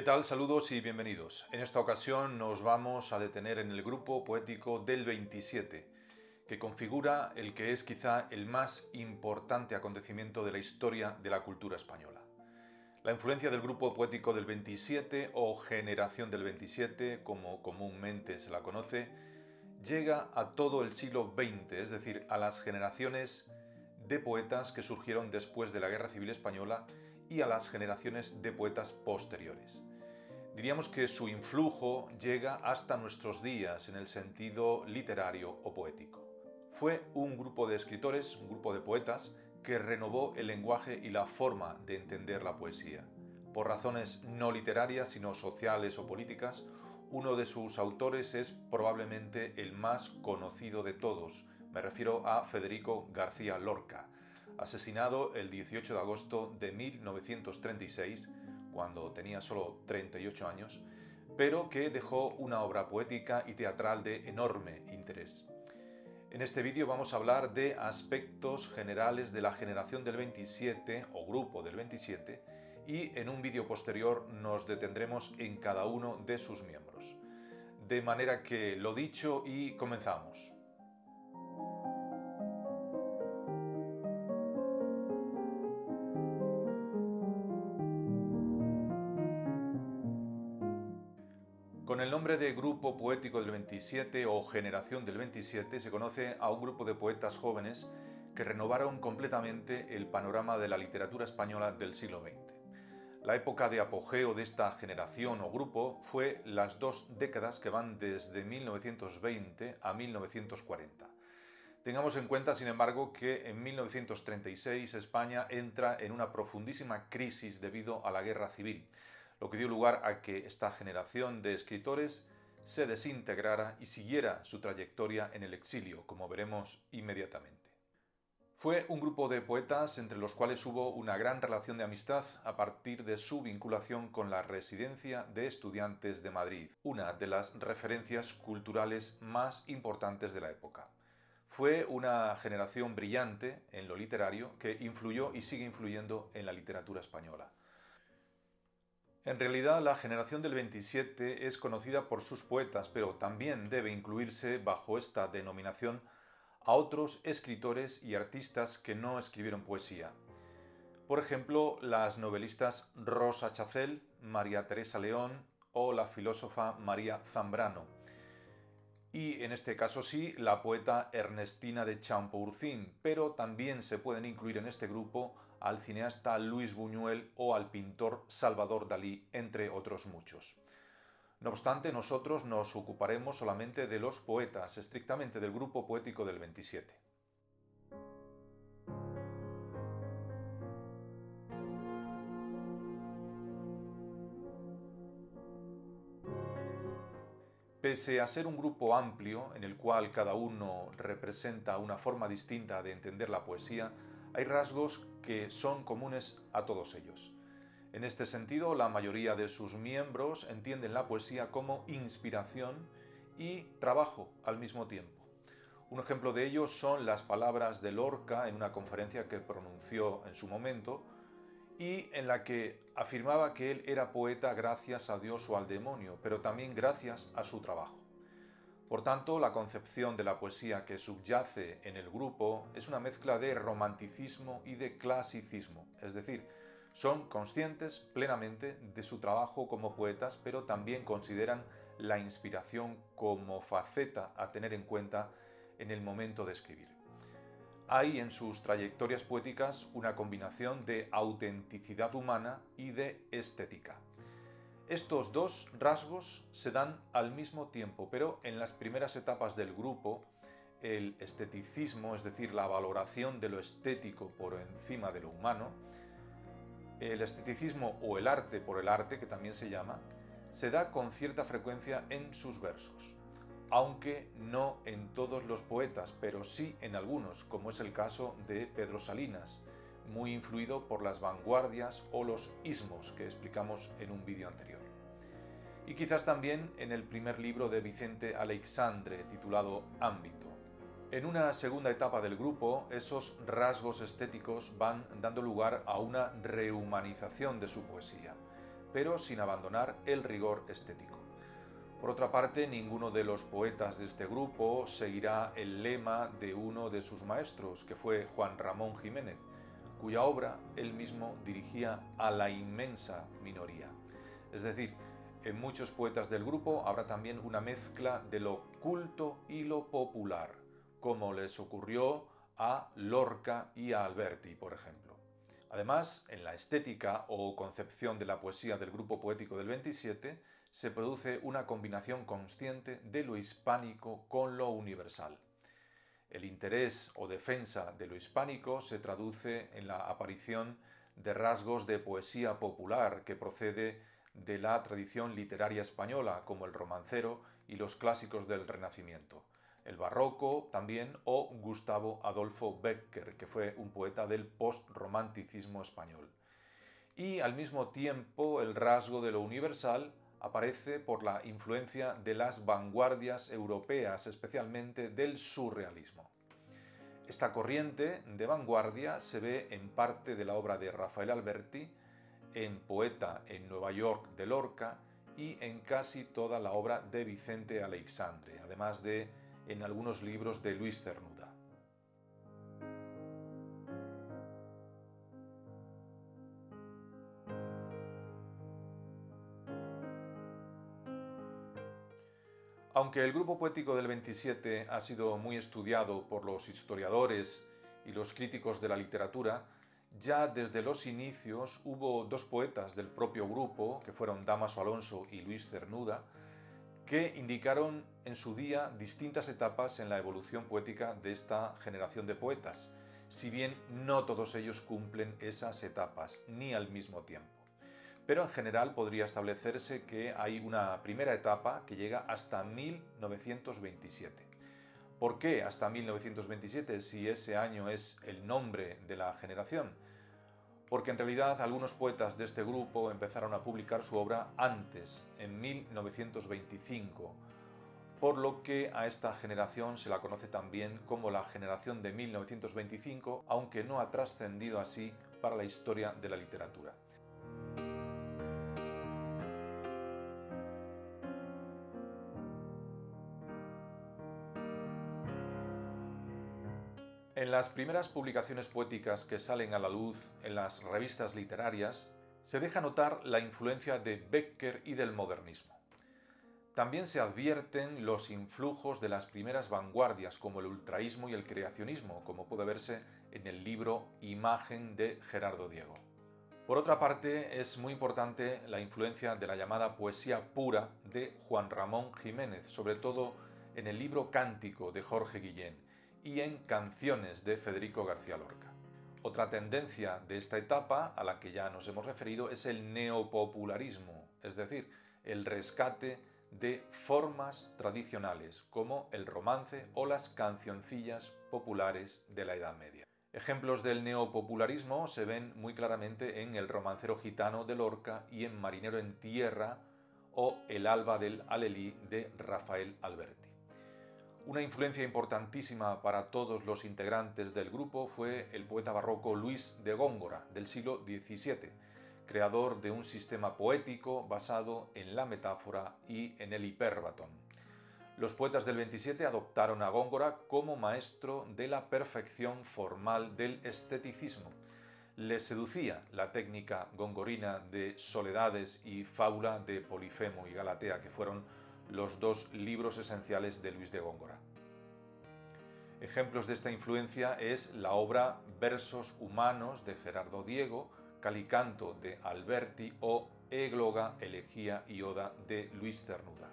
tal? Saludos y bienvenidos. En esta ocasión nos vamos a detener en el grupo poético del 27, que configura el que es quizá el más importante acontecimiento de la historia de la cultura española. La influencia del grupo poético del 27 o generación del 27, como comúnmente se la conoce, llega a todo el siglo XX, es decir, a las generaciones de poetas que surgieron después de la Guerra Civil Española y a las generaciones de poetas posteriores. Diríamos que su influjo llega hasta nuestros días en el sentido literario o poético. Fue un grupo de escritores, un grupo de poetas, que renovó el lenguaje y la forma de entender la poesía. Por razones no literarias, sino sociales o políticas, uno de sus autores es probablemente el más conocido de todos. Me refiero a Federico García Lorca, asesinado el 18 de agosto de 1936, cuando tenía solo 38 años, pero que dejó una obra poética y teatral de enorme interés. En este vídeo vamos a hablar de aspectos generales de la generación del 27 o grupo del 27 y en un vídeo posterior nos detendremos en cada uno de sus miembros. De manera que lo dicho y comenzamos. Con el nombre de Grupo Poético del 27 o Generación del 27 se conoce a un grupo de poetas jóvenes que renovaron completamente el panorama de la literatura española del siglo XX. La época de apogeo de esta generación o grupo fue las dos décadas que van desde 1920 a 1940. Tengamos en cuenta, sin embargo, que en 1936 España entra en una profundísima crisis debido a la guerra civil, lo que dio lugar a que esta generación de escritores se desintegrara y siguiera su trayectoria en el exilio, como veremos inmediatamente. Fue un grupo de poetas entre los cuales hubo una gran relación de amistad a partir de su vinculación con la Residencia de Estudiantes de Madrid, una de las referencias culturales más importantes de la época. Fue una generación brillante en lo literario que influyó y sigue influyendo en la literatura española. En realidad, la generación del 27 es conocida por sus poetas, pero también debe incluirse bajo esta denominación a otros escritores y artistas que no escribieron poesía. Por ejemplo, las novelistas Rosa Chacel, María Teresa León o la filósofa María Zambrano. Y en este caso sí, la poeta Ernestina de Champoursins, pero también se pueden incluir en este grupo al cineasta Luis Buñuel o al pintor Salvador Dalí, entre otros muchos. No obstante, nosotros nos ocuparemos solamente de los poetas, estrictamente del grupo poético del 27. Pese a ser un grupo amplio, en el cual cada uno representa una forma distinta de entender la poesía, hay rasgos que son comunes a todos ellos. En este sentido, la mayoría de sus miembros entienden la poesía como inspiración y trabajo al mismo tiempo. Un ejemplo de ello son las palabras de Lorca en una conferencia que pronunció en su momento y en la que afirmaba que él era poeta gracias a Dios o al demonio, pero también gracias a su trabajo. Por tanto, la concepción de la poesía que subyace en el grupo es una mezcla de romanticismo y de clasicismo, es decir, son conscientes plenamente de su trabajo como poetas, pero también consideran la inspiración como faceta a tener en cuenta en el momento de escribir. Hay en sus trayectorias poéticas una combinación de autenticidad humana y de estética. Estos dos rasgos se dan al mismo tiempo, pero en las primeras etapas del grupo, el esteticismo, es decir, la valoración de lo estético por encima de lo humano, el esteticismo o el arte por el arte, que también se llama, se da con cierta frecuencia en sus versos, aunque no en todos los poetas, pero sí en algunos, como es el caso de Pedro Salinas, muy influido por las vanguardias o los ismos que explicamos en un vídeo anterior. Y quizás también en el primer libro de Vicente Aleixandre, titulado Ámbito. En una segunda etapa del grupo, esos rasgos estéticos van dando lugar a una rehumanización de su poesía. pero sin abandonar el rigor estético. Por otra parte, ninguno de los poetas de este grupo seguirá el lema de uno de sus maestros, que fue Juan Ramón Jiménez, cuya obra él mismo dirigía a la inmensa minoría. Es decir, en muchos poetas del grupo habrá también una mezcla de lo culto y lo popular, como les ocurrió a Lorca y a Alberti, por ejemplo. Además, en la estética o concepción de la poesía del grupo poético del 27, se produce una combinación consciente de lo hispánico con lo universal. El interés o defensa de lo hispánico se traduce en la aparición de rasgos de poesía popular que procede de la tradición literaria española, como el romancero y los clásicos del Renacimiento, el barroco también, o Gustavo Adolfo Bécquer, que fue un poeta del postromanticismo español. Y al mismo tiempo el rasgo de lo universal aparece por la influencia de las vanguardias europeas, especialmente del surrealismo. Esta corriente de vanguardia se ve en parte de la obra de Rafael Alberti, en Poeta en Nueva York de Lorca y en casi toda la obra de Vicente Aleixandre, además de en algunos libros de Luis Cernuda. Aunque el grupo poético del 27 ha sido muy estudiado por los historiadores y los críticos de la literatura, ya desde los inicios hubo dos poetas del propio grupo, que fueron Dámaso Alonso y Luis Cernuda, que indicaron en su día distintas etapas en la evolución poética de esta generación de poetas, si bien no todos ellos cumplen esas etapas, ni al mismo tiempo. Pero en general podría establecerse que hay una primera etapa que llega hasta 1927. ¿Por qué hasta 1927 si ese año es el nombre de la generación? Porque en realidad algunos poetas de este grupo empezaron a publicar su obra antes, en 1925, por lo que a esta generación se la conoce también como la generación de 1925, aunque no ha trascendido así para la historia de la literatura. En las primeras publicaciones poéticas que salen a la luz en las revistas literarias, se deja notar la influencia de Bécquer y del modernismo. También se advierten los influjos de las primeras vanguardias como el ultraísmo y el creacionismo, como puede verse en el libro Imagen de Gerardo Diego. Por otra parte, es muy importante la influencia de la llamada poesía pura de Juan Ramón Jiménez, sobre todo en el libro Cántico de Jorge Guillén y en Canciones de Federico García Lorca. Otra tendencia de esta etapa, a la que ya nos hemos referido, es el neopopularismo, es decir, el rescate de formas tradicionales como el romance o las cancioncillas populares de la Edad Media. Ejemplos del neopopularismo se ven muy claramente en El romancero gitano de Lorca y en Marinero en tierra o El alba del Alelí de Rafael Alberti. Una influencia importantísima para todos los integrantes del grupo fue el poeta barroco Luis de Góngora, del siglo XVII, creador de un sistema poético basado en la metáfora y en el hipérbaton. Los poetas del 27 adoptaron a Góngora como maestro de la perfección formal del esteticismo. Les seducía la técnica gongorina de Soledades y Fábula de Polifemo y Galatea, que fueron los dos libros esenciales de Luis de Góngora. Ejemplos de esta influencia es la obra Versos humanos de Gerardo Diego, Calicanto de Alberti o Égloga, elegía y oda de Luis Cernuda.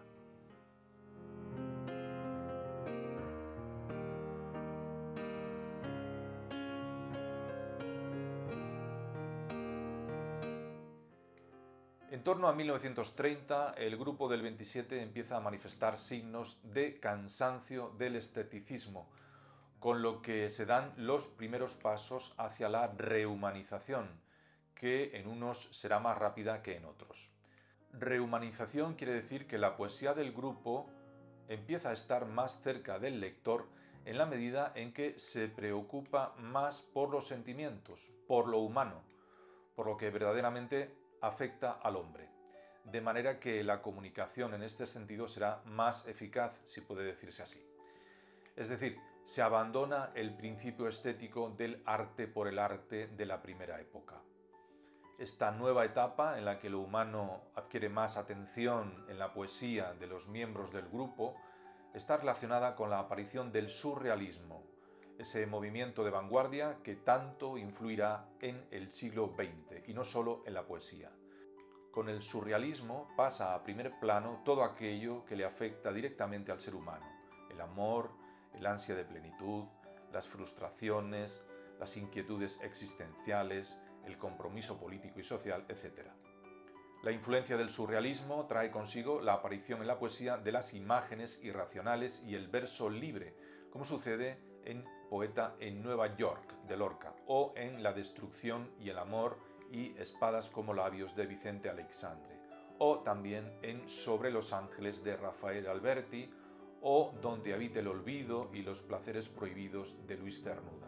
En torno a 1930, el grupo del 27 empieza a manifestar signos de cansancio del esteticismo, con lo que se dan los primeros pasos hacia la rehumanización, que en unos será más rápida que en otros. Rehumanización quiere decir que la poesía del grupo empieza a estar más cerca del lector en la medida en que se preocupa más por los sentimientos, por lo humano, por lo que verdaderamente afecta al hombre. de manera que la comunicación en este sentido será más eficaz, si puede decirse así. Es decir, se abandona el principio estético del arte por el arte de la primera época. Esta nueva etapa en la que lo humano adquiere más atención en la poesía de los miembros del grupo está relacionada con la aparición del surrealismo, ese movimiento de vanguardia que tanto influirá en el siglo XX y no solo en la poesía. Con el surrealismo pasa a primer plano todo aquello que le afecta directamente al ser humano: el amor, el ansia de plenitud, las frustraciones, las inquietudes existenciales, el compromiso político y social, etc. La influencia del surrealismo trae consigo la aparición en la poesía de las imágenes irracionales y el verso libre, como sucede en Poeta en Nueva York, de Lorca, o en La destrucción y el amor y Espadas como labios, de Vicente Aleixandre, o también en Sobre los ángeles, de Rafael Alberti, o Donde habite el olvido y los placeres prohibidos, de Luis Cernuda.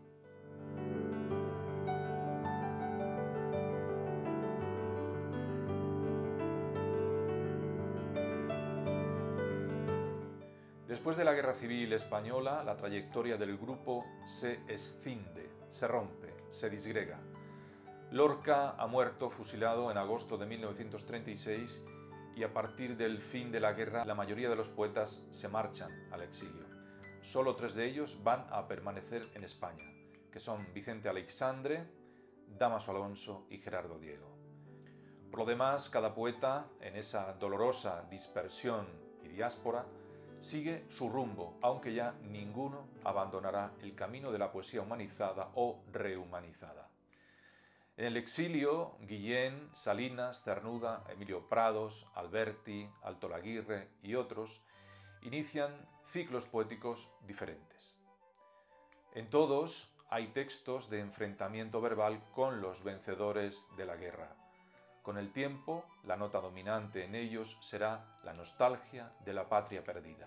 Después de la Guerra Civil Española, la trayectoria del grupo se escinde, se rompe, se disgrega. Lorca ha muerto fusilado en agosto de 1936 y a partir del fin de la guerra la mayoría de los poetas se marchan al exilio. Solo 3 de ellos van a permanecer en España, que son Vicente Aleixandre, Dámaso Alonso y Gerardo Diego. Por lo demás, cada poeta, en esa dolorosa dispersión y diáspora, sigue su rumbo, aunque ya ninguno abandonará el camino de la poesía humanizada o rehumanizada. En el exilio, Guillén, Salinas, Cernuda, Emilio Prados, Alberti, Altolaguirre y otros inician ciclos poéticos diferentes. En todos hay textos de enfrentamiento verbal con los vencedores de la guerra. Con el tiempo, la nota dominante en ellos será la nostalgia de la patria perdida.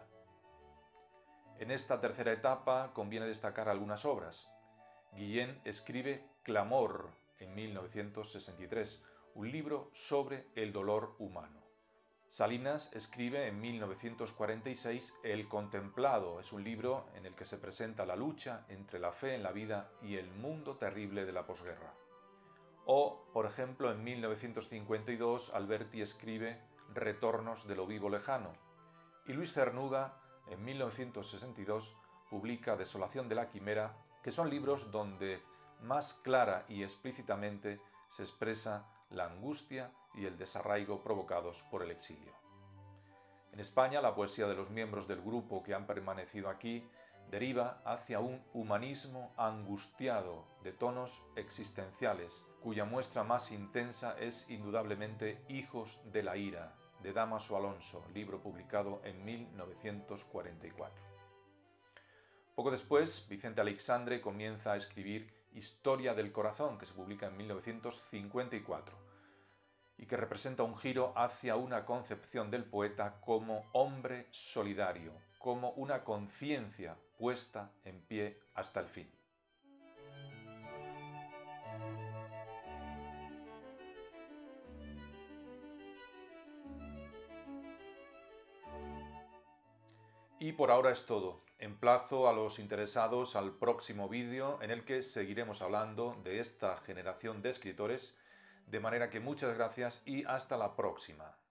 En esta tercera etapa conviene destacar algunas obras. Guillén escribe Clamor en 1963, un libro sobre el dolor humano. Salinas escribe en 1946 El Contemplado, es un libro en el que se presenta la lucha entre la fe en la vida y el mundo terrible de la posguerra. O, por ejemplo, en 1952 Alberti escribe Retornos de lo vivo lejano, y Luis Cernuda en 1962 publica Desolación de la quimera, que son libros donde más clara y explícitamente se expresa la angustia y el desarraigo provocados por el exilio. En España, la poesía de los miembros del grupo que han permanecido aquí deriva hacia un humanismo angustiado de tonos existenciales, cuya muestra más intensa es indudablemente Hijos de la ira, de Dámaso Alonso, libro publicado en 1944. Poco después, Vicente Aleixandre comienza a escribir Historia del corazón, que se publica en 1954, y que representa un giro hacia una concepción del poeta como hombre solidario, como una conciencia puesta en pie hasta el fin. Y por ahora es todo. Emplazo a los interesados al próximo vídeo en el que seguiremos hablando de esta generación de escritores, de manera que muchas gracias y hasta la próxima.